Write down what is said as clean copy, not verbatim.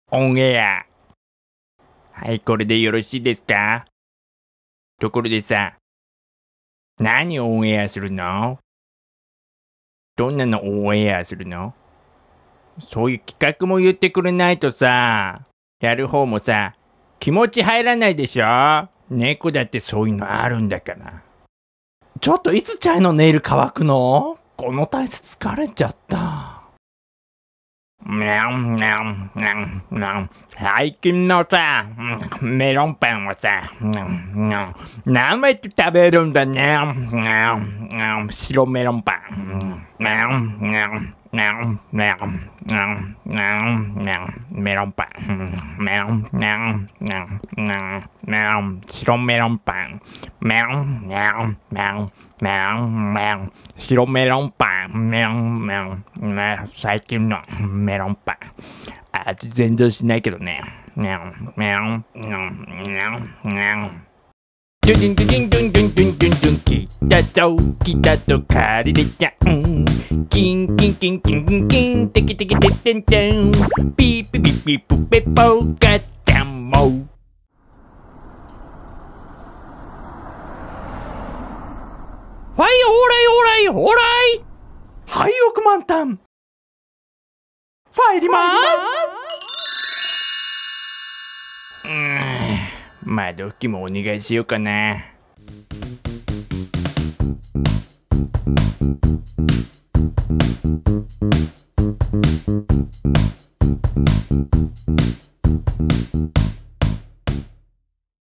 オンエア。はい、これでよろしいですか？ところでさ、何をオンエアするの？どんなのオンエアするの？そういう企画も言ってくれないとさ、やる方もさ、気持ち入らないでしょ？猫だってそういうのあるんだから。 ちょっといつチャイのネイル乾くの？この体勢疲れちゃった。 最近のさ、メロンパンはさ、何枚食べるんだね。白メロンパン。メロンパン。メロン、白メロンパン。白メロンパン。最近のメロンパン。味全然しないけどね。ドゥドゥンドゥドゥンドゥンドゥンドゥンドゥンドゥン来たぞカリレちゃんキンキンキンキンキンキンテキテキテテンテンピーピピピプペポガッチャンモはい、 はい、億万単入りまーす。窓拭きもお願いしようかな。